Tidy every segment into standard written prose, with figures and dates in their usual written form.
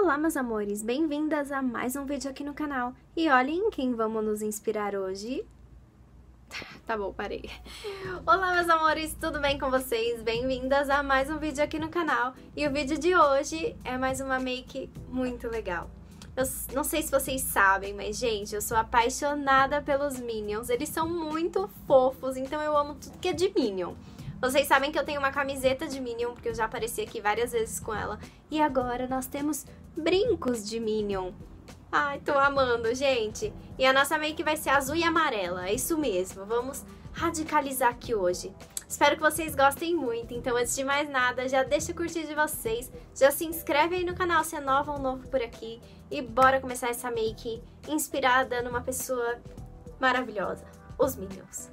Olá, meus amores! Bem-vindas a mais um vídeo aqui no canal. E olhem em quem vamos nos inspirar hoje. Tá bom, parei. Olá, meus amores! Tudo bem com vocês? Bem-vindas a mais um vídeo aqui no canal. E o vídeo de hoje é mais uma make muito legal. Eu não sei se vocês sabem, mas, gente, eu sou apaixonada pelos Minions. Eles são muito fofos, então eu amo tudo que é de Minion. Vocês sabem que eu tenho uma camiseta de Minion, porque eu já apareci aqui várias vezes com ela. E agora nós temos brincos de Minion. Ai, tô amando, gente. E a nossa make vai ser azul e amarela, é isso mesmo. Vamos radicalizar aqui hoje. Espero que vocês gostem muito. Então, antes de mais nada, já deixa o curtir de vocês. Já se inscreve aí no canal se é nova ou novo por aqui. E bora começar essa make inspirada numa pessoa maravilhosa. Os Minions.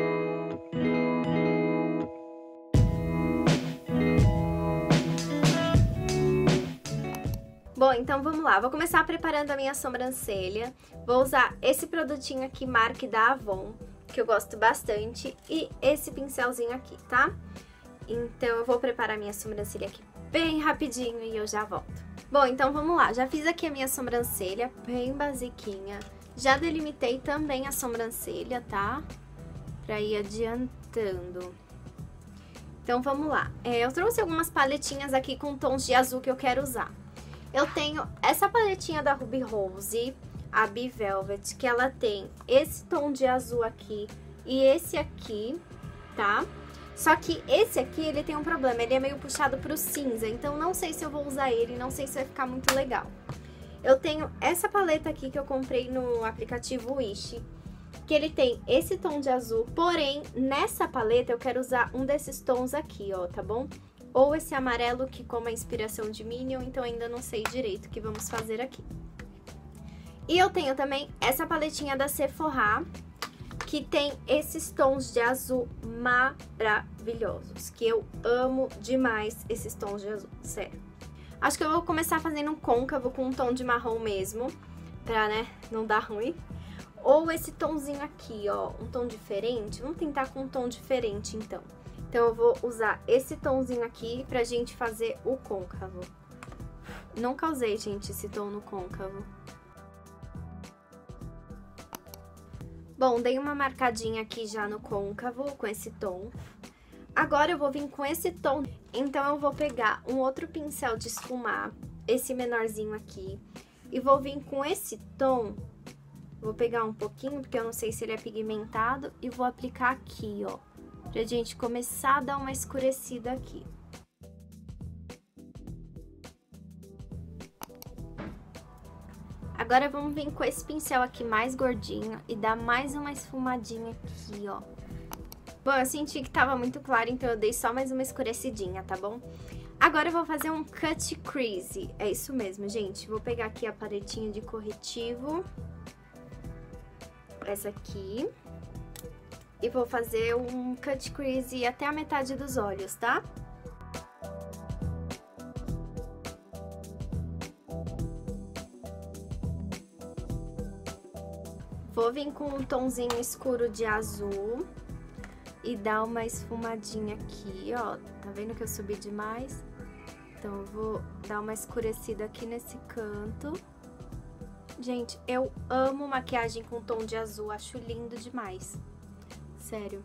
Bom, então vamos lá, vou começar preparando a minha sobrancelha. Vou usar esse produtinho aqui, marca da Avon, que eu gosto bastante, e esse pincelzinho aqui, tá? Então eu vou preparar a minha sobrancelha aqui bem rapidinho e eu já volto. Bom, então vamos lá, já fiz aqui a minha sobrancelha bem basiquinha. Já delimitei também a sobrancelha, tá? Pra ir adiantando. Então vamos lá, eu trouxe algumas paletinhas aqui com tons de azul que eu quero usar. Eu tenho essa paletinha da Ruby Rose, a Be Velvet, que ela tem esse tom de azul aqui e esse aqui, tá? Só que esse aqui, ele tem um problema, ele é meio puxado pro cinza, então não sei se eu vou usar ele, não sei se vai ficar muito legal. Eu tenho essa paleta aqui que eu comprei no aplicativo Wish, que ele tem esse tom de azul, porém, nessa paleta eu quero usar um desses tons aqui, ó, tá bom? Ou esse amarelo, que como é inspiração de Minion, então ainda não sei direito o que vamos fazer aqui. E eu tenho também essa paletinha da Sephora, que tem esses tons de azul maravilhosos, que eu amo demais esses tons de azul, sério. Acho que eu vou começar fazendo um côncavo com um tom de marrom mesmo, pra, né, não dar ruim. Ou esse tomzinho aqui, ó, um tom diferente. Vamos tentar com um tom diferente, então. Então, eu vou usar esse tomzinho aqui pra gente fazer o côncavo. Nunca usei, gente, esse tom no côncavo. Bom, dei uma marcadinha aqui já no côncavo com esse tom. Agora, eu vou vir com esse tom. Então, eu vou pegar um outro pincel de esfumar, esse menorzinho aqui. E vou vir com esse tom. Vou pegar um pouquinho, porque eu não sei se ele é pigmentado. E vou aplicar aqui, ó. Pra gente começar a dar uma escurecida aqui. Agora vamos vir com esse pincel aqui mais gordinho e dar mais uma esfumadinha aqui, ó. Bom, eu senti que tava muito claro, então eu dei só mais uma escurecidinha, tá bom? Agora eu vou fazer um cut crease, é isso mesmo, gente. Vou pegar aqui a paletinha de corretivo, essa aqui. E vou fazer um cut crease até a metade dos olhos, tá? Vou vir com um tomzinho escuro de azul e dar uma esfumadinha aqui, ó. Tá vendo que eu subi demais? Então, eu vou dar uma escurecida aqui nesse canto. Gente, eu amo maquiagem com tom de azul, acho lindo demais. Sério.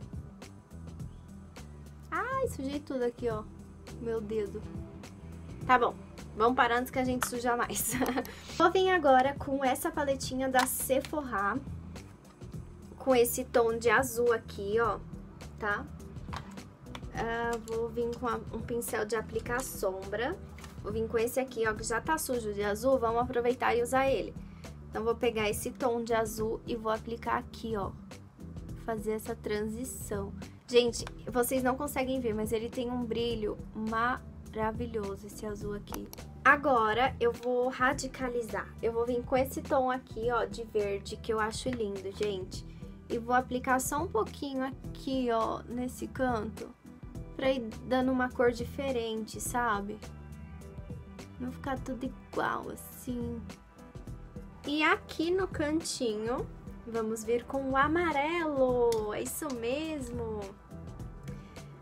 Ai, sujei tudo aqui, ó. Meu dedo. Tá bom, vamos parar antes que a gente suja mais. Vou vir agora com essa paletinha da Sephora. Com esse tom de azul aqui, ó. Tá? Vou vir com um pincel de aplicar sombra. Vou vir com esse aqui, ó, que já tá sujo de azul. Vamos aproveitar e usar ele. Então, vou pegar esse tom de azul e vou aplicar aqui, ó. Fazer essa transição. Gente, vocês não conseguem ver, mas ele tem um brilho maravilhoso, esse azul aqui. Agora, eu vou radicalizar. Eu vou vir com esse tom aqui, ó, de verde, que eu acho lindo, gente. E vou aplicar só um pouquinho aqui, ó, nesse canto, pra ir dando uma cor diferente, sabe? Não ficar tudo igual, assim. E aqui no cantinho... Vamos vir com o amarelo, é isso mesmo.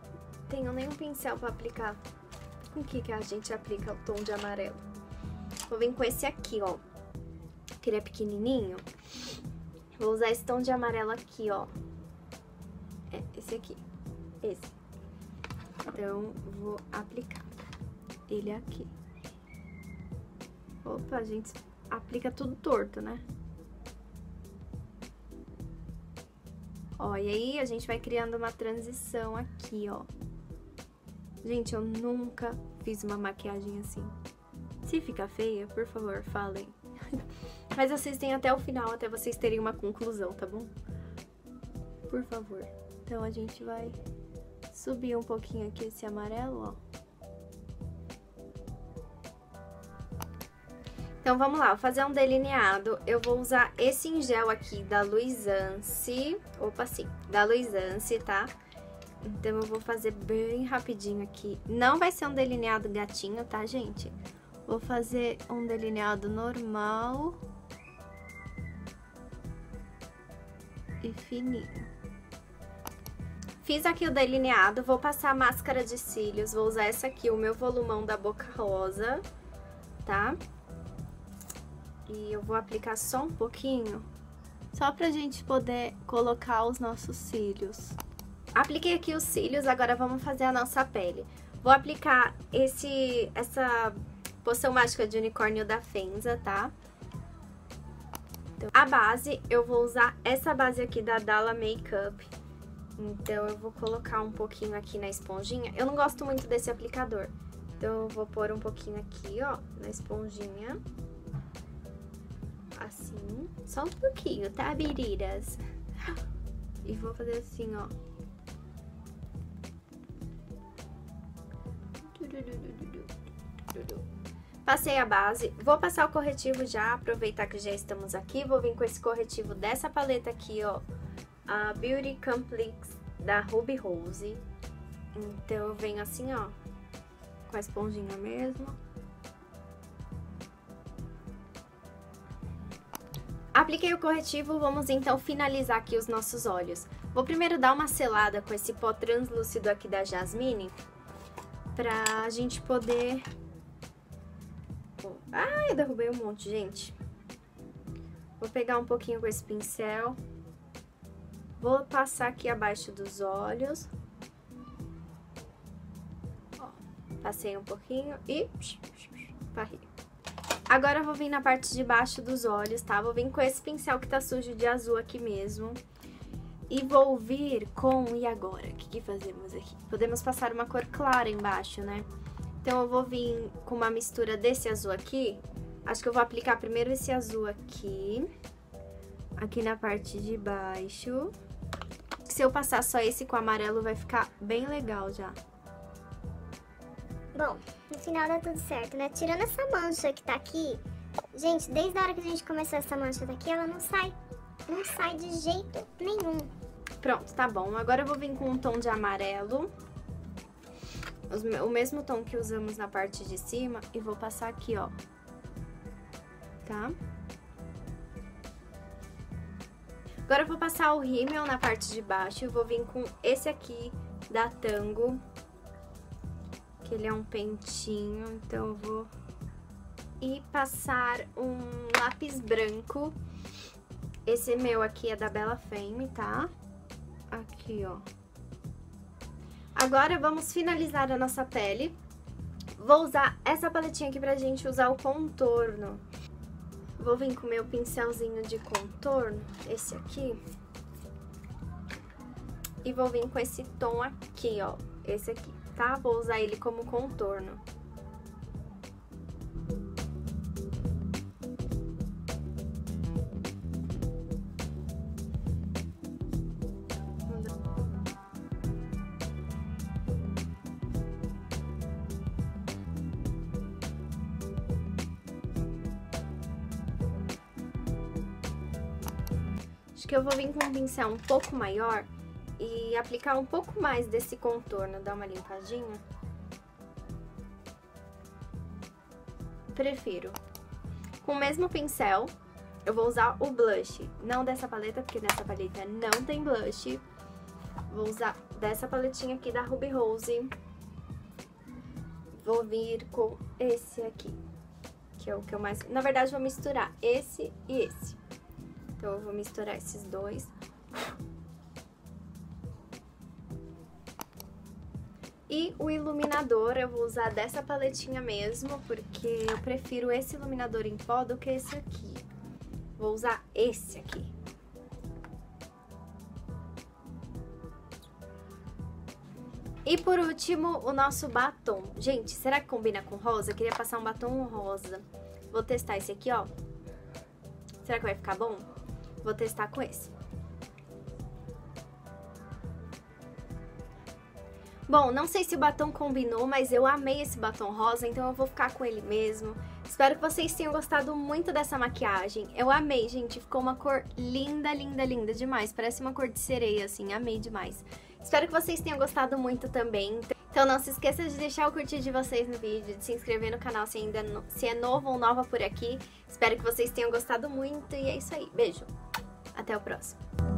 Tenho nenhum pincel pra aplicar. Com que a gente aplica o tom de amarelo? Vou vir com esse aqui, ó. Que ele é pequenininho. Vou usar esse tom de amarelo aqui, ó. É, esse aqui. Esse. Então, vou aplicar ele aqui. Opa, a gente aplica tudo torto, né? Ó, e aí a gente vai criando uma transição aqui, ó. Gente, eu nunca fiz uma maquiagem assim. Se ficar feia, por favor, falem. Mas assistem até o final, até vocês terem uma conclusão, tá bom? Por favor. Então, a gente vai subir um pouquinho aqui esse amarelo, ó. Então, vamos lá, vou fazer um delineado. Eu vou usar esse em gel aqui da Luisance. Opa, sim, da Luisance, tá? Então, eu vou fazer bem rapidinho aqui. Não vai ser um delineado gatinho, tá, gente? Vou fazer um delineado normal e fininho. Fiz aqui o delineado, vou passar a máscara de cílios. Vou usar essa aqui, o meu volumão da Boca Rosa, tá? E eu vou aplicar só um pouquinho, só pra gente poder colocar os nossos cílios. Apliquei aqui os cílios, agora vamos fazer a nossa pele. Vou aplicar essa poção mágica de unicórnio da Fenza, tá? Então, a base, eu vou usar essa base aqui da Dalla Makeup. Então, eu vou colocar um pouquinho aqui na esponjinha. Eu não gosto muito desse aplicador, então eu vou pôr um pouquinho aqui, ó, na esponjinha. Assim, só um pouquinho, tá, meninas? E vou fazer assim, ó. Passei a base, vou passar o corretivo já, aproveitar que já estamos aqui. Vou vir com esse corretivo dessa paleta aqui, ó, a Beauty Complex da Ruby Rose. Então, eu venho assim, ó, com a esponjinha mesmo. Apliquei o corretivo, vamos então finalizar aqui os nossos olhos. Vou primeiro dar uma selada com esse pó translúcido aqui da Jasmine, pra gente poder... Ai, eu derrubei um monte, gente. Vou pegar um pouquinho com esse pincel. Vou passar aqui abaixo dos olhos. Ó, passei um pouquinho e... varri. Agora eu vou vir na parte de baixo dos olhos, tá? Vou vir com esse pincel que tá sujo de azul aqui mesmo. E vou vir com... E agora? O que fazemos aqui? Podemos passar uma cor clara embaixo, né? Então, eu vou vir com uma mistura desse azul aqui. Acho que eu vou aplicar primeiro esse azul aqui. Aqui na parte de baixo. Se eu passar só esse com amarelo, vai ficar bem legal já. Bom, no final dá tudo certo, né? Tirando essa mancha que tá aqui, gente, desde a hora que a gente começou essa mancha daqui, ela não sai. Não sai de jeito nenhum. Pronto, tá bom. Agora eu vou vir com um tom de amarelo. O mesmo tom que usamos na parte de cima. E vou passar aqui, ó. Tá? Agora eu vou passar o rímel na parte de baixo. Eu vou vir com esse aqui da Tango. Que ele é um pentinho. Então eu vou... E passar um lápis branco. Esse meu aqui é da Bella Femme, tá? Aqui, ó. Agora, vamos finalizar a nossa pele. Vou usar essa paletinha aqui pra gente usar o contorno. Vou vir com o meu pincelzinho de contorno, esse aqui. E vou vir com esse tom aqui, ó, esse aqui, tá? Vou usar ele como contorno. Acho que eu vou vir com um pincel um pouco maior e aplicar um pouco mais desse contorno, dar uma limpadinha. Prefiro. Com o mesmo pincel, eu vou usar o blush, não dessa paleta, porque nessa paleta não tem blush. Vou usar dessa paletinha aqui da Ruby Rose. Vou vir com esse aqui, que é o que eu mais... Na verdade, eu vou misturar esse e esse. Então, eu vou misturar esses dois. E o iluminador eu vou usar dessa paletinha mesmo, porque eu prefiro esse iluminador em pó do que esse aqui. Vou usar esse aqui. E por último, o nosso batom. Gente, será que combina com rosa? Eu queria passar um batom rosa. Vou testar esse aqui, ó. Será que vai ficar bom? Vou testar com esse. Bom, não sei se o batom combinou, mas eu amei esse batom rosa, então eu vou ficar com ele mesmo. Espero que vocês tenham gostado muito dessa maquiagem. Eu amei, gente. Ficou uma cor linda, linda, linda demais. Parece uma cor de sereia, assim. Amei demais. Espero que vocês tenham gostado muito também. Então não se esqueça de deixar o curtir de vocês no vídeo, de se inscrever no canal se é novo ou nova por aqui. Espero que vocês tenham gostado muito e é isso aí. Beijo. Até o próximo.